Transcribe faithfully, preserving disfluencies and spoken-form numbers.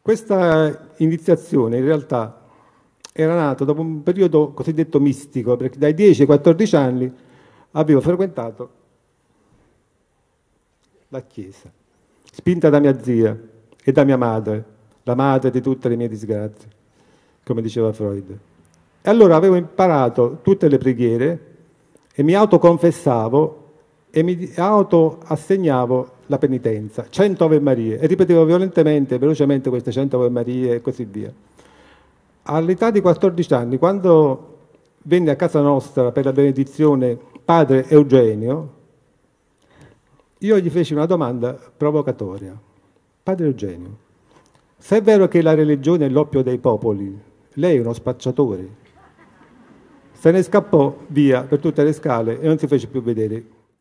Questa iniziazione in realtà era nata dopo un periodo cosiddetto mistico, perché dai dieci ai quattordici anni avevo frequentato la chiesa, spinta da mia zia e da mia madre, la madre di tutte le mie disgrazie, come diceva Freud. E allora avevo imparato tutte le preghiere e mi autoconfessavo e mi autoassegnavo la penitenza, cento Ave Marie, e ripetevo violentemente, velocemente queste cento Ave Marie e così via. All'età di quattordici anni, quando venne a casa nostra per la benedizione padre Eugenio, io gli feci una domanda provocatoria. Padre Eugenio, se è vero che la religione è l'oppio dei popoli, lei è uno spacciatore. Se ne scappò via per tutte le scale e non si fece più vedere.